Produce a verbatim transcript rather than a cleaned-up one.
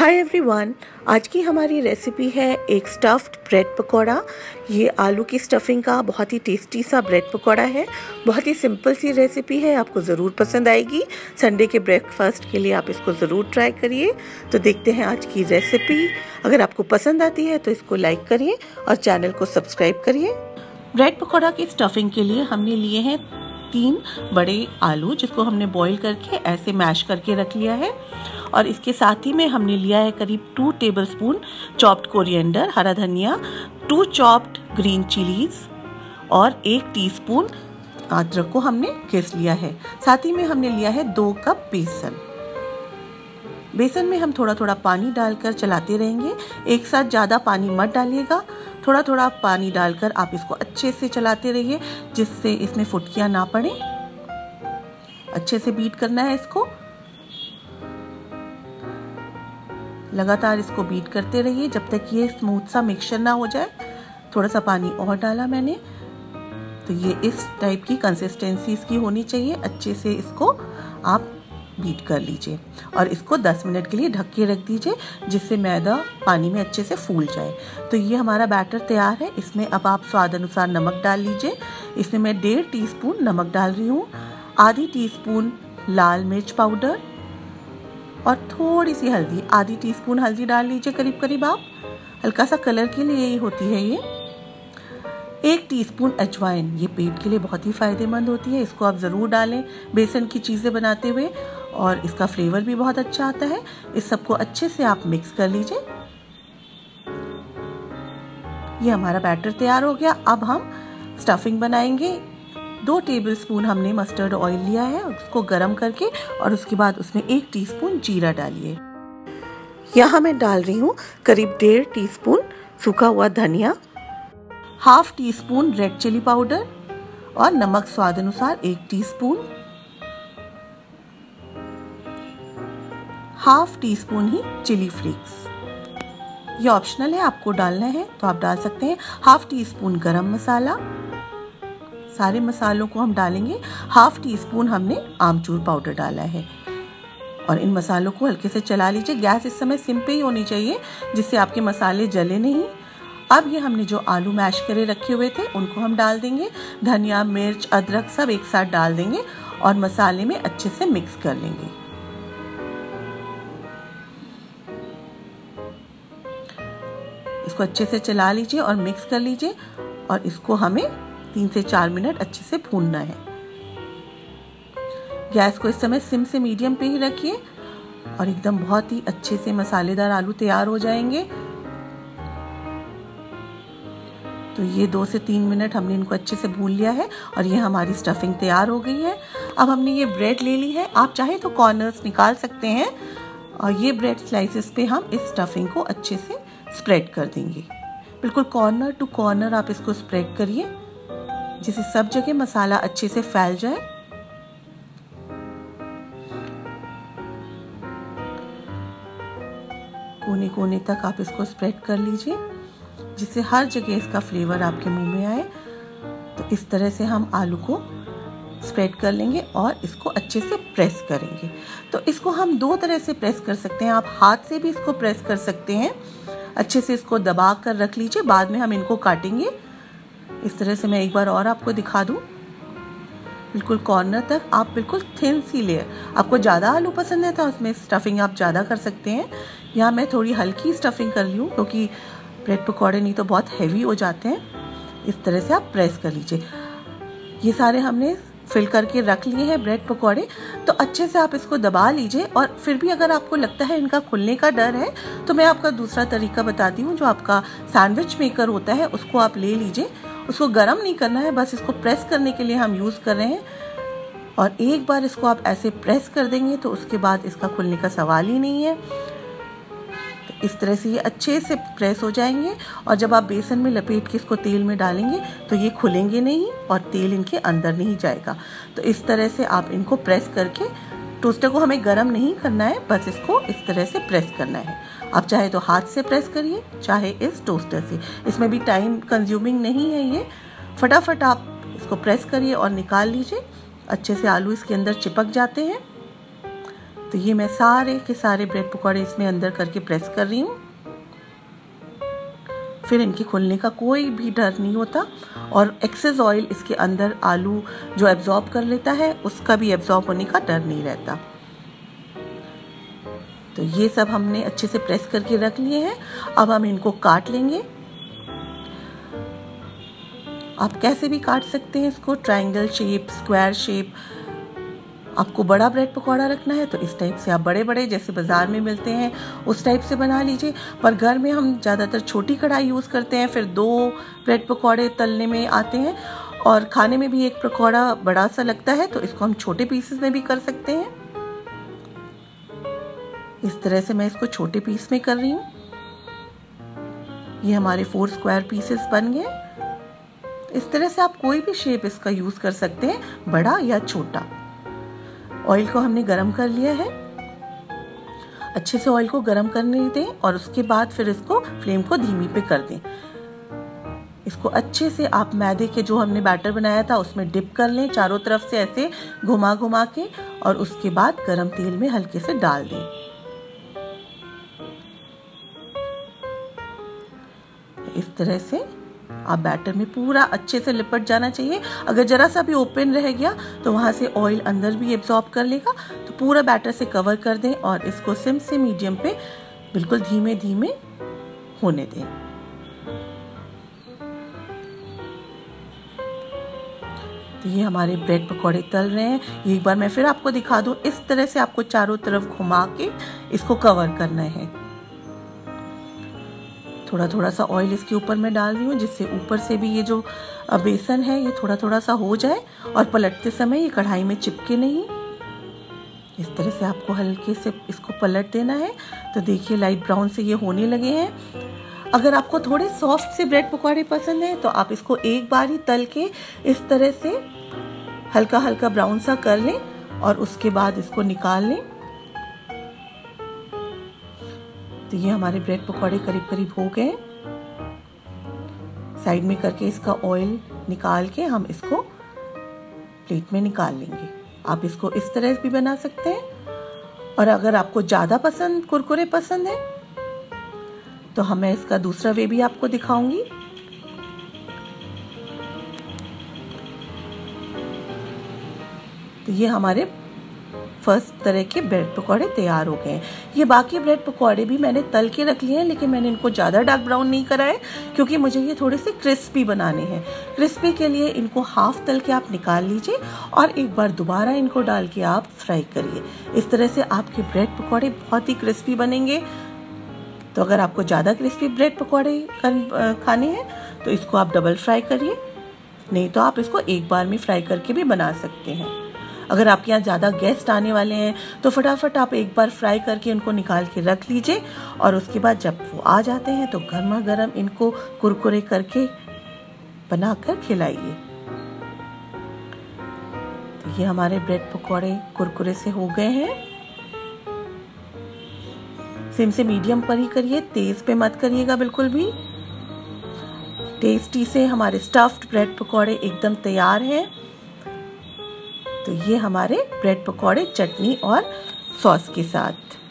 Hi everyone, आज की हमारी रेसिपी है एक स्टफ्ड ब्रेड पकौड़ा। ये आलू की स्टफिंग का बहुत ही टेस्टी सा ब्रेड पकौड़ा है। बहुत ही सिंपल सी रेसिपी है, आपको ज़रूर पसंद आएगी। संडे के ब्रेकफास्ट के लिए आप इसको ज़रूर ट्राई करिए। तो देखते हैं आज की रेसिपी। अगर आपको पसंद आती है तो इसको लाइक करिए और चैनल को सब्सक्राइब करिए। ब्रेड पकौड़ा की स्टफिंग के लिए हमने लिए हैं तीन बड़े आलू, जिसको हमने बॉईल करके ऐसे मैश करके रख लिया है। और इसके साथ ही में हमने लिया है करीब टू टेबलस्पून चॉप्ड कोरिएंडर, हरा धनिया, टू चॉप्ड ग्रीन चिलीज और एक टीस्पून अदरक को हमने घिस लिया है। साथ ही में हमने लिया है दो कप बेसन। बेसन में हम थोड़ा थोड़ा पानी डालकर चलाते रहेंगे। एक साथ ज़्यादा पानी मत डालिएगा, थोड़ा थोड़ा पानी डालकर आप इसको अच्छे से चलाते रहिए, जिससे इसमें फुटकियाँ ना पड़े। अच्छे से बीट करना है इसको, लगातार इसको बीट करते रहिए जब तक ये स्मूथ सा मिक्सचर ना हो जाए। थोड़ा सा पानी और डाला मैंने, तो ये इस टाइप की कंसिस्टेंसी इसकी होनी चाहिए। अच्छे से इसको आप बीट कर लीजिए और इसको दस मिनट के लिए ढक के रख दीजिए, जिससे मैदा पानी में अच्छे से फूल जाए। तो ये हमारा बैटर तैयार है। इसमें अब आप स्वाद अनुसार नमक डाल लीजिए। इसमें मैं डेढ़ टीस्पून नमक डाल रही हूँ, आधी टीस्पून लाल मिर्च पाउडर और थोड़ी सी हल्दी, आधी टीस्पून हल्दी डाल लीजिए करीब करीब आप, हल्का सा कलर के लिए ही होती है ये। एक टीस्पून अजवाइन, ये पेट के लिए बहुत ही फ़ायदेमंद होती है, इसको आप ज़रूर डालें बेसन की चीज़ें बनाते हुए, और इसका फ्लेवर भी बहुत अच्छा आता है। इस सबको अच्छे से आप मिक्स कर लीजिए। ये हमारा बैटर तैयार हो गया। अब हम स्टफिंग बनाएंगे। दो टेबलस्पून हमने मस्टर्ड ऑयल लिया है, उसको गरम करके, और उसके बाद उसमें एक टीस्पून जीरा डालिए। यहाँ मैं डाल रही हूँ करीब डेढ़ टीस्पून सूखा हुआ धनिया, half teaspoon red chilli powder और नमक स्वाद अनुसार एक टीस्पून, हाफ टी स्पून ही चिली फ्लेक्स। ये ऑप्शनल है, आपको डालना है तो आप डाल सकते हैं। हाफ टी स्पून गरम मसाला, सारे मसालों को हम डालेंगे। हाफ टी स्पून हमने आमचूर पाउडर डाला है और इन मसालों को हल्के से चला लीजिए। गैस इस समय सिम पे ही होनी चाहिए, जिससे आपके मसाले जले नहीं। अब ये हमने जो आलू मैश करे रखे हुए थे उनको हम डाल देंगे। धनिया, मिर्च, अदरक सब एक साथ डाल देंगे और मसाले में अच्छे से मिक्स कर लेंगे। इसको अच्छे से चला लीजिए और मिक्स कर लीजिए, और इसको हमें तीन से चार मिनट अच्छे से भूनना है। गैस को इस समय सिम से मीडियम पे ही रखिए और एकदम बहुत ही अच्छे से मसालेदार आलू तैयार हो जाएंगे। तो ये दो से तीन मिनट हमने इनको अच्छे से भून लिया है और ये हमारी स्टफिंग तैयार हो गई है। अब हमने ये ब्रेड ले ली है, आप चाहे तो कॉर्नर्स निकाल सकते हैं, और ये ब्रेड स्लाइसेस पे हम इस स्टफिंग को अच्छे से स्प्रेड कर देंगे। बिल्कुल कॉर्नर टू कॉर्नर आप इसको स्प्रेड करिए, जिससे सब जगह मसाला अच्छे से फैल जाए। कोने कोने तक आप इसको स्प्रेड कर लीजिए, जिससे हर जगह इसका फ्लेवर आपके मुंह में आए। तो इस तरह से हम आलू को स्प्रेड कर लेंगे और इसको अच्छे से प्रेस करेंगे। तो इसको हम दो तरह से प्रेस कर सकते हैं। आप हाथ से भी इसको प्रेस कर सकते हैं। अच्छे से इसको दबा कर रख लीजिए, बाद में हम इनको काटेंगे। इस तरह से मैं एक बार और आपको दिखा दूं। बिल्कुल कॉर्नर तक आप बिल्कुल थिन सी लेयर, आपको ज़्यादा आलू पसंद है तो उसमें स्टफिंग आप ज़्यादा कर सकते हैं। यहाँ मैं थोड़ी हल्की स्टफिंग कर ली हूँ, क्योंकि ब्रेड पकौड़े नहीं तो बहुत हैवी हो जाते हैं। इस तरह से आप प्रेस कर लीजिए। ये सारे हमने फिल करके रख लिए हैं ब्रेड पकौड़े। तो अच्छे से आप इसको दबा लीजिए, और फिर भी अगर आपको लगता है इनका खुलने का डर है तो मैं आपका दूसरा तरीका बताती हूँ। जो आपका सैंडविच मेकर होता है उसको आप ले लीजिए। उसको गर्म नहीं करना है, बस इसको प्रेस करने के लिए हम यूज़ कर रहे हैं। और एक बार इसको आप ऐसे प्रेस कर देंगे तो उसके बाद इसका खुलने का सवाल ही नहीं है। इस तरह से ये अच्छे से प्रेस हो जाएंगे, और जब आप बेसन में लपेट के इसको तेल में डालेंगे तो ये खुलेंगे नहीं और तेल इनके अंदर नहीं जाएगा। तो इस तरह से आप इनको प्रेस करके, टोस्टर को हमें गरम नहीं करना है, बस इसको इस तरह से प्रेस करना है। आप चाहे तो हाथ से प्रेस करिए, चाहे इस टोस्टर से। इसमें भी टाइम कंज्यूमिंग नहीं है, ये फटाफट आप इसको प्रेस करिए और निकाल लीजिए। अच्छे से आलू इसके अंदर चिपक जाते हैं। तो ये मैं सारे के सारे ब्रेड पकौड़े इसमें अंदर करके प्रेस कर रही हूँ। फिर इनके खुलने का कोई भी डर नहीं होता और एक्सेस ऑयल इसके अंदर आलू जो एब्जॉर्ब कर लेता है उसका भी एब्जॉर्ब होने का डर नहीं रहता। तो ये सब हमने अच्छे से प्रेस करके रख लिए हैं। अब हम इनको काट लेंगे। आप कैसे भी काट सकते हैं इसको, ट्रायंगल शेप, स्क्वायर शेप। आपको बड़ा ब्रेड पकौड़ा रखना है तो इस टाइप से आप बड़े बड़े जैसे बाज़ार में मिलते हैं उस टाइप से बना लीजिए। पर घर में हम ज़्यादातर छोटी कढ़ाई यूज़ करते हैं, फिर दो ब्रेड पकौड़े तलने में आते हैं और खाने में भी एक पकौड़ा बड़ा सा लगता है, तो इसको हम छोटे पीसेस में भी कर सकते हैं। इस तरह से मैं इसको छोटे पीस में कर रही हूँ। ये हमारे फोर स्क्वायर पीसेस बन गए। इस तरह से आप कोई भी शेप इसका यूज़ कर सकते हैं, बड़ा या छोटा। ऑयल को हमने गरम कर लिया है। अच्छे से ऑयल को गरम करने दें और उसके बाद फिर इसको फ्लेम को धीमी पे कर दें। इसको अच्छे से आप मैदे के जो हमने बैटर बनाया था उसमें डिप कर लें, चारों तरफ से ऐसे घुमा घुमा के, और उसके बाद गरम तेल में हल्के से डाल दें। इस तरह से आप बैटर में पूरा अच्छे से लिपट जाना चाहिए। अगर जरा सा भी ओपन रह गया तो वहाँ से ऑयल अंदर भी एब्जॉर्ब कर लेगा। तो पूरा बैटर से कवर कर दें और इसको सिम से मीडियम पे बिल्कुल धीमे धीमे होने दें। तो ये हमारे ब्रेड पकौड़े तल रहे हैं। एक बार मैं फिर आपको दिखा दूं, इस तरह से आपको चारों तरफ घुमा के इसको कवर करना है। थोड़ा थोड़ा सा ऑयल इसके ऊपर मैं डाल रही हूँ जिससे ऊपर से भी ये जो बेसन है ये थोड़ा थोड़ा सा हो जाए और पलटते समय ये कढ़ाई में चिपके नहीं। इस तरह से आपको हल्के से इसको पलट देना है। तो देखिए लाइट ब्राउन से ये होने लगे हैं। अगर आपको थोड़े सॉफ्ट से ब्रेड पकौड़े पसंद हैं तो आप इसको एक बार ही तल के इस तरह से हल्का हल्का ब्राउन सा कर लें और उसके बाद इसको निकाल लें। तो ये हमारे ब्रेड पकौड़े करीब करीब हो गए। साइड में करके इसका ऑयल निकाल के हम इसको प्लेट में निकाल लेंगे। आप इसको इस तरह भी बना सकते हैं और अगर आपको ज़्यादा पसंद कुरकुरे पसंद है तो हम मैं इसका दूसरा वे भी आपको दिखाऊंगी। तो ये हमारे फर्स्ट तरह के ब्रेड पकौड़े तैयार हो गए हैं। ये बाकी ब्रेड पकौड़े भी मैंने तल के रख लिए हैं, लेकिन मैंने इनको ज़्यादा डार्क ब्राउन नहीं करा है क्योंकि मुझे ये थोड़े से क्रिस्पी बनाने हैं। क्रिस्पी के लिए इनको हाफ तल के आप निकाल लीजिए और एक बार दोबारा इनको डाल के आप फ्राई करिए। इस तरह से आपके ब्रेड पकौड़े बहुत ही क्रिस्पी बनेंगे। तो अगर आपको ज़्यादा क्रिस्पी ब्रेड पकौड़े खाने हैं तो इसको आप डबल फ्राई करिए, नहीं तो आप इसको एक बार में फ्राई करके भी बना सकते हैं। अगर आपके यहाँ ज़्यादा गेस्ट आने वाले हैं तो फटाफट आप एक बार फ्राई करके उनको निकाल के रख लीजिए और उसके बाद जब वो आ जाते हैं तो गर्मा गर्म इनको कुरकुरे करके बनाकर खिलाइए। तो ये हमारे ब्रेड पकौड़े कुरकुरे से हो गए हैं। सिम से मीडियम पर ही करिए, तेज पे मत करिएगा बिल्कुल भी। टेस्टी से हमारे स्टफ्ड ब्रेड पकौड़े एकदम तैयार हैं। तो ये हमारे ब्रेड पकौड़े चटनी और सॉस के साथ।